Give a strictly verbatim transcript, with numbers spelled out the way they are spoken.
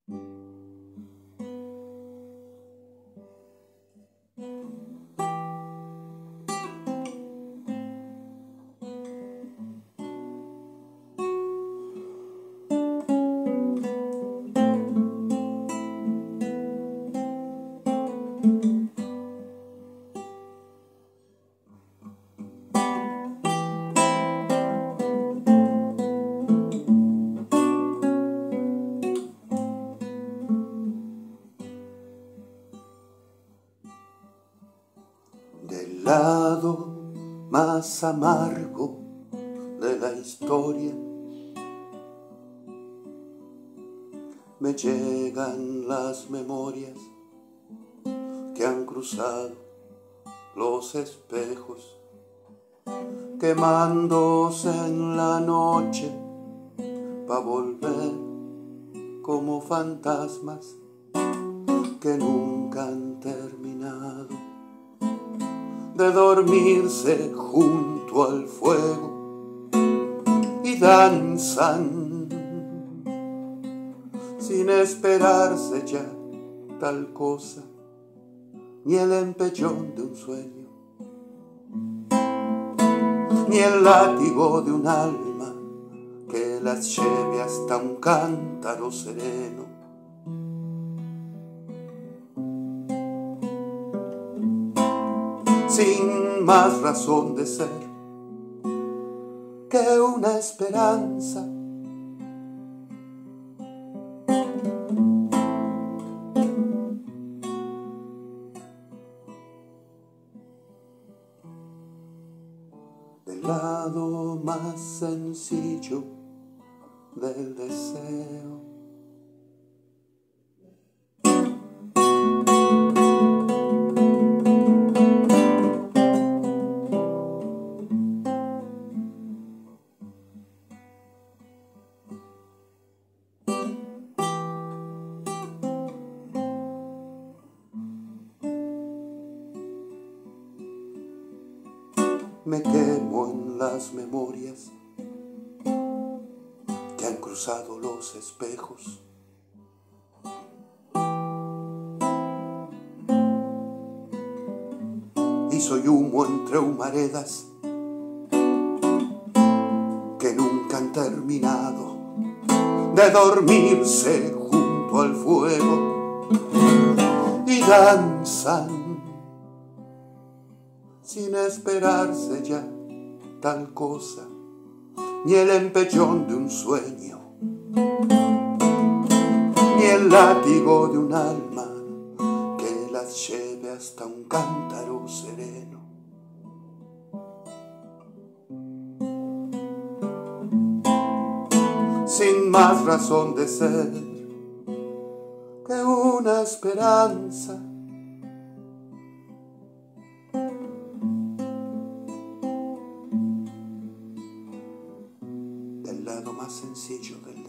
Del lado más amargo de la historia me llegan las memorias que han cruzado los espejos, quemándose en la noche pa' volver como fantasmas que nunca han terminado de dormirse junto al fuego y danzan sin esperarse ya tal cosa, ni el empellón de un sueño, ni el látigo de un alma que las lleve hasta un cántaro sereno. Sin más razón de ser que una esperanza, del lado más sencillo del deseo. Me quemo en las memorias que han cruzado los espejos, y soy humo entre humaredas que nunca han terminado de dormirse junto al fuego y danzan sin esperarse ya tal cosa, ni el empellón de un sueño, ni el látigo de un alma que las lleve hasta un cántaro sereno. Sin más razón de ser que una esperanza, del lado más sencillo del